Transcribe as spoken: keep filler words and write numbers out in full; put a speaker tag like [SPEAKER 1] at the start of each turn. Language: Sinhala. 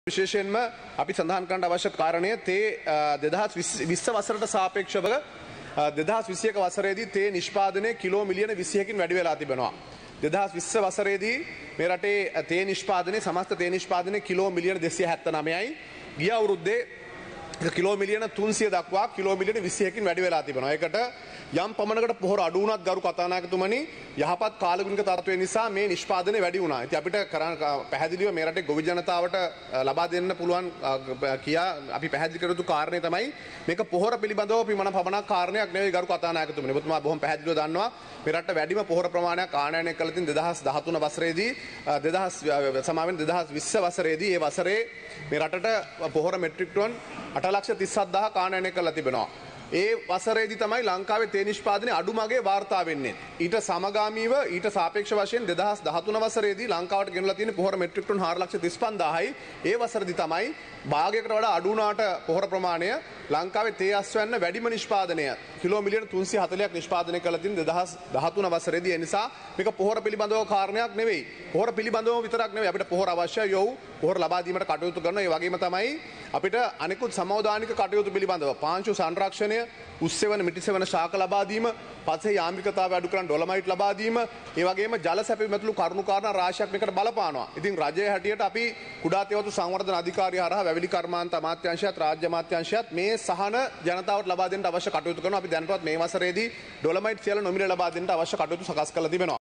[SPEAKER 1] විශේෂයෙන්ම අපි සඳහන් කරන්න අවශ්‍ය කාරණය තේ දෙදහස් විස්ස වසරට සාපේක්ෂව දෙදහස් විසියක වසරේදී තේ නිෂ්පාදනය කිලෝ මිලියන විසියකින් වැඩි වෙලා තිබෙනවා. දෙදහස් විස්ස වසරේදී මේ රටේ තේ නිෂ්පාදනයේ සමස්ත තේ නිෂ්පාදනය කිලෝ මිලියන දෙසිය හැත්තනවයයි. ගිය අවුරුද්දේ කිලෝ මිලියන තුන්සිය දක්වා කිලෝ මිලියන විසියකින් වැඩි වෙලා තිබෙනවා. ඒකට යම් පමණකට පොහොර අඩු වුණත් ගරු කතානායකතුමනි යහපත් කාලගුණික තත්ත්වය නිසා මේ නිෂ්පාදනය වැඩි වුණා. ඉතින් අපිට කරන්න පැහැදිලිව මේ රටේ ගොවි ජනතාවට ලබා දෙන්න පුළුවන් කියා අපි පැහැදිලි කර යුතු කාරණේ තමයි මේක පොහොර පිළිබඳව පිමන පමණක් කාරණයක් නෙවෙයි ගරු කතානායකතුමනි. ඔබතුමා බොහොම පැහැදිලිව දන්නවා මේ රටේ වැඩිම පොහොර ප්‍රමාණයක් ආනයනය කළ තින් දෙදහස් දහතුන වසරේදී දෙදහස් සමාවෙන් දෙදහස් විස්ස වසරේදී ඒ වසරේ මේ රටට පොහොර මෙට්‍රික් ටන් අට ලක්ෂ තිස් හත්දාහක් ආනයනය කරලා තිබෙනවා. ඒ වසරේදී තමයි ලංකාවේ තේ නිෂ්පාදනය අඩුමගේ වාර්තා වෙන්නේ. ඊට සමගාමීව ඊට සාපේක්ෂ වශයෙන් දෙදහස් දහතුන වසරේදී ලංකාවට ගෙනලා තියෙන පොහොර මෙට්‍රික් ටන් හාර ලක්ෂ තිස් පන්දාහයි. ඒ වසරේදී තමයි භාගයකට වඩා අඩු වුණාට පොහොර ප්‍රමාණය ලංකාවේ තේ අස්වැන්න වැඩිම නිෂ්පාදනය කිලෝ මිලියන තුන්සිය හතළිහක් නිෂ්පාදනය කළා තියෙන දෙදහස් දහතුන වසරේදී. ඒ නිසා මේක පොහොර පිළිබඳව කාරණයක් නෙවෙයි. පොහොර පිළිබඳව විතරක් නෙවෙයි අපිට පොහොර අවශ්‍යයි. යොව් පොහොර ලබා දීමට කටයුතු කරනවා. ඒ වගේම තමයි අපිට අනෙකුත් සමෝදානික කටයුතු පිළිබඳව පාංශු සංරක්ෂණය උස්සෙවන මිටිසෙවන ශාක ලබා දීම, පස්සේ යාන්ත්‍රිකතාවය අඩු කරන ඩොලමයිට් ලබා දීම, ඒ වගේම ජල සැපයීම ඇතුළු කරුණු කාරණා රාශියක් මේකට බලපානවා. ඉතින් රජයේ හැටියට අපි කුඩා තේවතු සංවර්ධන අධිකාරිය හරහා වැවිලි කර්මාන්ත අමාත්‍යාංශයත් රාජ්‍ය අමාත්‍යාංශයත් මේ සහන ජනතාවට ලබා දෙන්න අවශ්‍ය කටයුතු කරනවා. අපි දැනටවත් මේ වසරේදී ඩොලමයිට් සියල්ල නොමිලේ ලබා දෙන්න අවශ්‍ය කටයුතු සකස් කරලා තිබෙනවා.